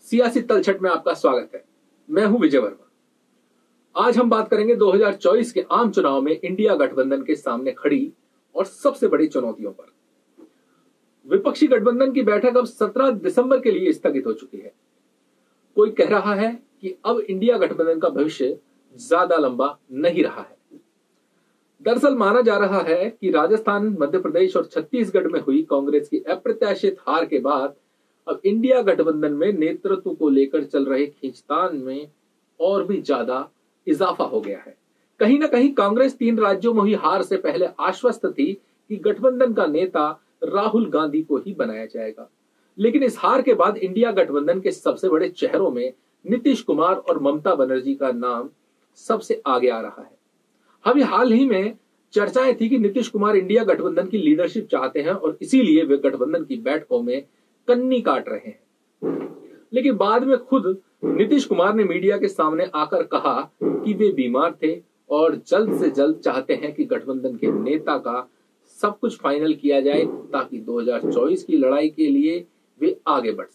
सियासी तलछट में आपका स्वागत है। मैं हूं विजय वर्मा। आज हम बात करेंगे 2024 के आम चुनाव में इंडिया गठबंधन के सामने खड़ी और सबसे बड़ी चुनौतियों पर। विपक्षी गठबंधन की बैठक अब 17 दिसंबर के लिए स्थगित हो चुकी है। कोई कह रहा है कि अब इंडिया गठबंधन का भविष्य ज्यादा लंबा नहीं रहा है। दरअसल माना जा रहा है कि राजस्थान, मध्य प्रदेश और छत्तीसगढ़ में हुई कांग्रेस की अप्रत्याशित हार के बाद अब इंडिया गठबंधन में नेतृत्व को लेकर चल रहे खींचतान में और भी ज्यादा इजाफा हो गया है। कहीं ना कहीं कांग्रेस 3 राज्यों में हुई हार से पहले आश्वस्त थी कि गठबंधन का नेता राहुल गांधी को ही बनाया जाएगा, लेकिन इस हार के बाद इंडिया गठबंधन के सबसे बड़े चेहरों में नीतीश कुमार और ममता बनर्जी का नाम सबसे आगे आ रहा है। अभी हाल ही में चर्चाएं थी कि नीतीश कुमार इंडिया गठबंधन की लीडरशिप चाहते हैं और इसीलिए वे गठबंधन की बैठकों में कन्नी काट रहे हैं। लेकिन बाद में खुद नीतीश कुमार ने मीडिया के सामने आकर कहा कि वे बीमार थे और जल्द से जल्द चाहते हैं कि गठबंधन के नेता का सब कुछ फाइनल किया जाए ताकि 2024 की लड़ाई के लिए वे आगे बढ़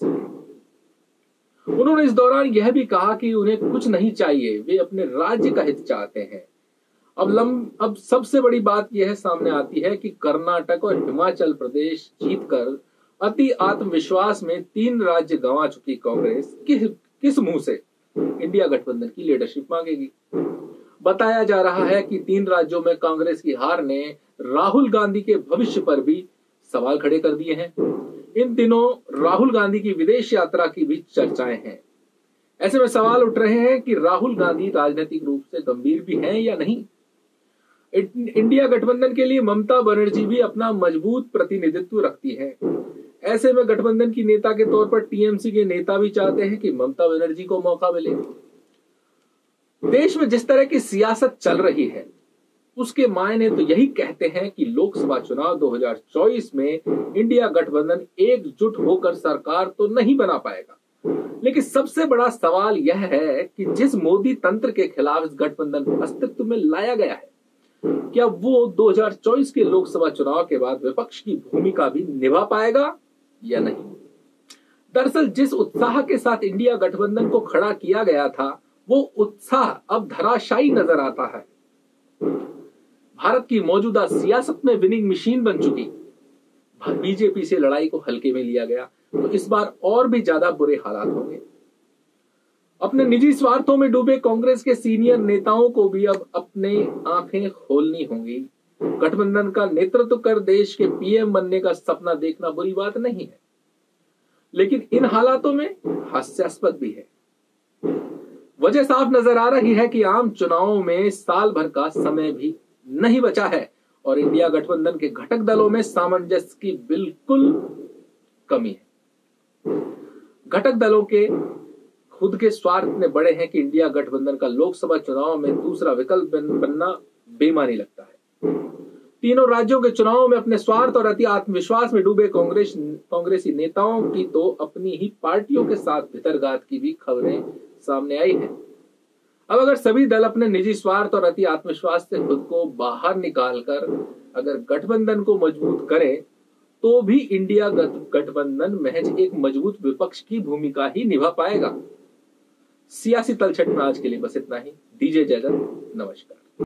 सकें। उन्होंने इस दौरान यह भी कहा कि उन्हें कुछ नहीं चाहिए, वे अपने राज्य का हित चाहते हैं। अब सबसे बड़ी बात यह सामने आती है कि कर्नाटक और हिमाचल प्रदेश जीतकर अति आत्मविश्वास में 3 राज्य गंवा चुकी कांग्रेस किस मुंह से इंडिया गठबंधन की लीडरशिप मांगेगी। बताया जा रहा है कि 3 राज्यों में कांग्रेस की हार ने राहुल गांधी के भविष्य पर भी सवाल खड़े कर दिए हैं। इन दिनों राहुल गांधी की विदेश यात्रा की भी चर्चाएं हैं। ऐसे में सवाल उठ रहे हैं कि राहुल गांधी राजनीतिक रूप से गंभीर भी हैं या नहीं। इंडिया गठबंधन के लिए ममता बनर्जी भी अपना मजबूत प्रतिनिधित्व रखती है। ऐसे में गठबंधन की नेता के तौर पर टीएमसी के नेता भी चाहते हैं कि ममता बनर्जी को मौका मिले। देश में जिस तरह की सियासत चल रही है उसके मायने तो यही कहते हैं कि लोकसभा चुनाव 2024 में इंडिया गठबंधन एकजुट होकर सरकार तो नहीं बना पाएगा, लेकिन सबसे बड़ा सवाल यह है कि जिस मोदी तंत्र के खिलाफ इस गठबंधन को अस्तित्व में लाया गया है, क्या वो 2024 के लोकसभा चुनाव के बाद विपक्ष की भूमिका भी निभा पाएगा या नहीं। दरअसल जिस उत्साह के साथ इंडिया गठबंधन को खड़ा किया गया था वो उत्साह अब धराशायी नजर आता है। भारत की मौजूदा सियासत में विनिंग मशीन बन चुकी बीजेपी से लड़ाई को हल्के में लिया गया तो इस बार और भी ज्यादा बुरे हालात होंगे। अपने निजी स्वार्थों में डूबे कांग्रेस के सीनियर नेताओं को भी अब अपने आंखें खोलनी होंगी। गठबंधन का नेतृत्व कर देश के पीएम बनने का सपना देखना बुरी बात नहीं है, लेकिन इन हालातों में हास्यास्पद भी है। वजह साफ नजर आ रही है कि आम चुनावों में साल भर का समय भी नहीं बचा है और इंडिया गठबंधन के घटक दलों में सामंजस्य की बिल्कुल कमी है। घटक दलों के खुद के स्वार्थ में बड़े हैं कि इंडिया गठबंधन का लोकसभा चुनाव में दूसरा विकल्प बनना बेमानी लगता है। तीनों राज्यों के चुनावों में अपने स्वार्थ और अति आत्मविश्वास में डूबे कांग्रेसी नेताओं की तो अपनी ही पार्टियों के साथ भितरघात की भी खबरें सामने आई हैं। अब अगर सभी दल अपने निजी स्वार्थ और अति आत्मविश्वास से खुद को बाहर निकालकर अगर गठबंधन को मजबूत करें तो भी इंडिया गठबंधन महज एक मजबूत विपक्ष की भूमिका ही निभा पाएगा। सियासी तलछट में आज के लिए बस इतना ही। दीजिए इजाजत, नमस्कार।